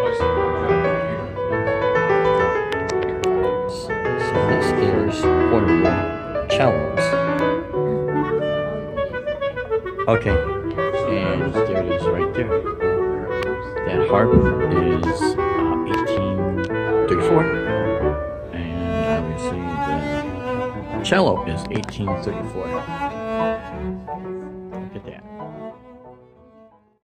So this is portable cellos. Okay, and there it is right there. That harp is 1834, and obviously the cello is 1834.